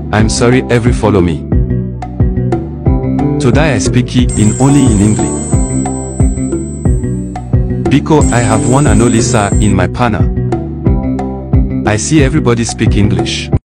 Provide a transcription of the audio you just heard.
I'm sorry every follow me. Today I speak in only in English. Because I have one and only sir in my panel. I see everybody speak English.